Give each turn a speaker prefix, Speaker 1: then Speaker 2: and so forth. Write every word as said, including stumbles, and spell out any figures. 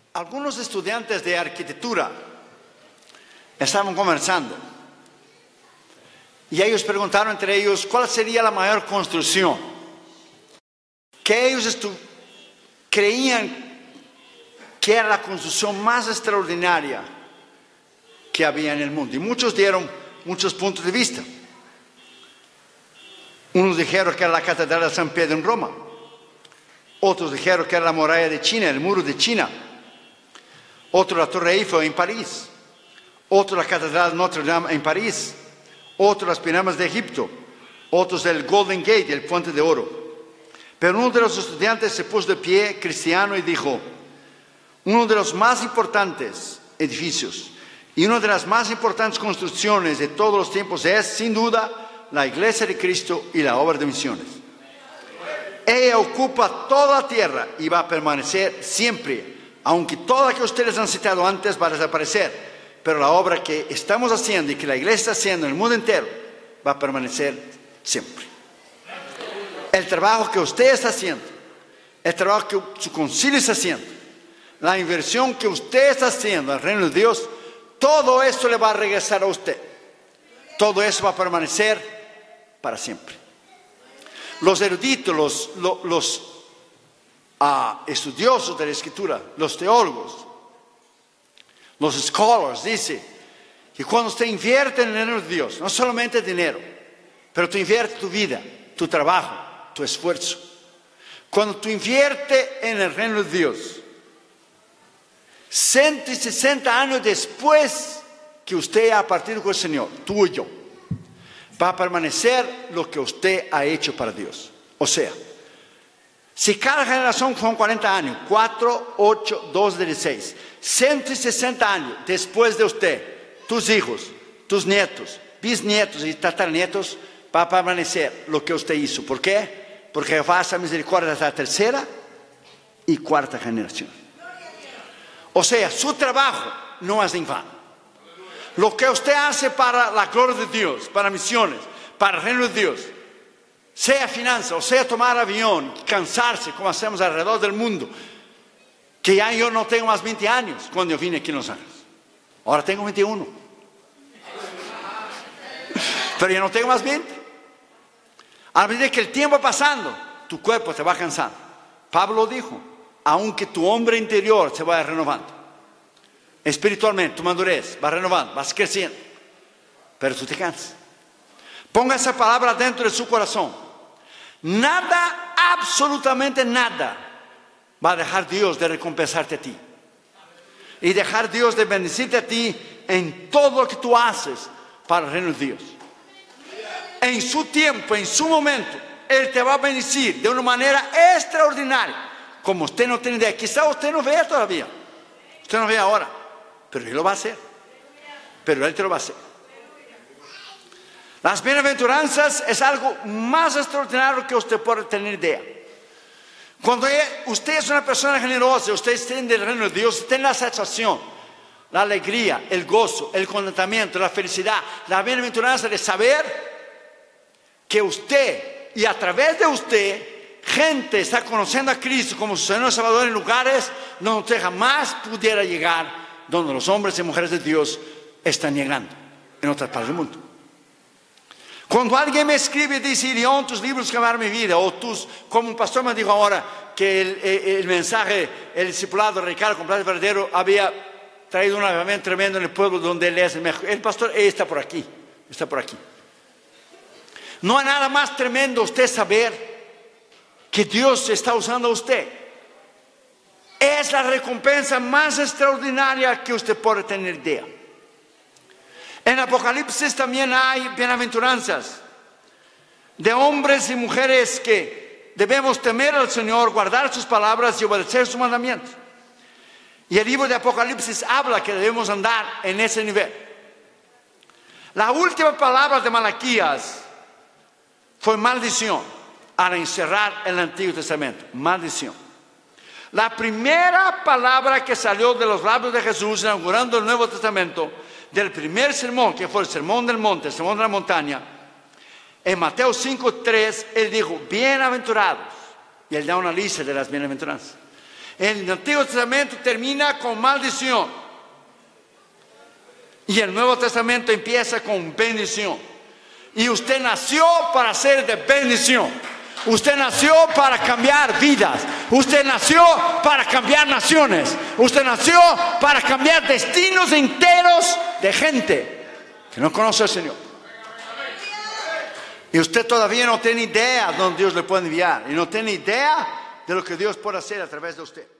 Speaker 1: Algunos estudiantes de arquitectura estaban conversando y ellos preguntaron entre ellos cuál sería la mayor construcción que ellos creían que era la construcción más extraordinaria que había en el mundo. Y muchos dieron muchos puntos de vista. Unos dijeron que era la Catedral de San Pedro en Roma. Otros dijeron que era la muralla de China, el muro de China. Otro la Torre Eiffel en París. Otro la Catedral de Notre Dame en París. Otro las pirámides de Egipto. Otros el Golden Gate, el Puente de Oro. Pero uno de los estudiantes se puso de pie, cristiano, y dijo: uno de los más importantes edificios y una de las más importantes construcciones de todos los tiempos es, sin duda, la Iglesia de Cristo y la obra de misiones. Ella ocupa toda la tierra y va a permanecer siempre, aunque toda la que ustedes han citado antes va a desaparecer. Pero la obra que estamos haciendo y que la Iglesia está haciendo en el mundo entero va a permanecer siempre. El trabajo que usted está haciendo, el trabajo que su concilio está haciendo, la inversión que usted está haciendo al reino de Dios, todo eso le va a regresar a usted. Todo eso va a permanecer para siempre. Los eruditos, los, los, los uh, estudiosos de la Escritura, los teólogos, los scholars, dicen que cuando usted invierte en el reino de Dios, no solamente dinero, pero tú inviertes tu vida, tu trabajo, tu esfuerzo. Cuando tú inviertes en el reino de Dios, ciento sesenta años después que usted ha partido con el Señor, tú y yo, va a permanecer lo que usted ha hecho para Dios. O sea, si cada generación son cuarenta años, cuatro, ocho, dos, dieciséis, ciento sesenta años después de usted, tus hijos, tus nietos, bisnietos y tataranietos, va a permanecer lo que usted hizo. ¿Por qué? Porque va a hacer misericordia hasta la tercera y cuarta generación. O sea, su trabajo no es en vano. Lo que usted hace para la gloria de Dios, para misiones, para el reino de Dios, sea finanzas, o sea tomar avión, cansarse como hacemos alrededor del mundo, que ya yo no tengo más veinte años cuando yo vine aquí en Los Ángeles. Ahora tengo veintiuno. Pero ya no tengo más veinte. A medida que el tiempo va pasando, tu cuerpo te va cansando. Pablo dijo: aunque tu hombre interior se vaya renovando, espiritualmente tu madurez va renovando, vas creciendo, pero tú te cansas. Ponga esa palabra dentro de su corazón. Nada, absolutamente nada, va a dejar Dios de recompensarte a ti y dejar Dios de bendecirte a ti en todo lo que tú haces para el reino de Dios. En su tiempo, en su momento, Él te va a bendecir de una manera extraordinaria, como usted no tiene idea. Quizá usted no vea todavía, usted no ve ahora, pero Él lo va a hacer. Pero Él te lo va a hacer. Las bienaventuranzas es algo más extraordinario que usted puede tener idea. Cuando usted es una persona generosa, usted está en el reino de Dios, usted tiene la satisfacción, la alegría, el gozo, el contentamiento, la felicidad, la bienaventuranza de saber que usted y a través de usted gente está conociendo a Cristo como su Señor y Salvador en lugares donde usted jamás pudiera llegar, donde los hombres y mujeres de Dios están llegando en otras partes del mundo. Cuando alguien me escribe y dice: Irión, tus libros cambiaron mi vida, o tus, como un pastor me dijo ahora que el, el, el mensaje, el discipulado de Ricardo Completo Verdadero había traído un avivamiento tremendo en el pueblo donde él es el mejor. El pastor él está por aquí, está por aquí. No hay nada más tremendo usted saber que Dios está usando a usted. Es la recompensa más extraordinaria que usted puede tener idea. En Apocalipsis también hay bienaventuranzas de hombres y mujeres que debemos temer al Señor, guardar sus palabras y obedecer sus mandamientos. Y el libro de Apocalipsis habla que debemos andar en ese nivel. La última palabra de Malaquías fue maldición al encerrar el Antiguo Testamento. Maldición. La primera palabra que salió de los labios de Jesús inaugurando el Nuevo Testamento, del primer sermón, que fue el sermón del monte, el sermón de la montaña, en Mateo cinco, tres, él dijo: bienaventurados, y él da una lista de las bienaventuranzas. El Antiguo Testamento termina con maldición. Y el Nuevo Testamento empieza con bendición. Y usted nació para ser de bendición. Usted nació para cambiar vidas. Usted nació para cambiar naciones. Usted nació para cambiar destinos enteros de gente que no conoce al Señor. Y usted todavía no tiene idea de dónde Dios le puede enviar. Y no tiene idea de lo que Dios puede hacer a través de usted.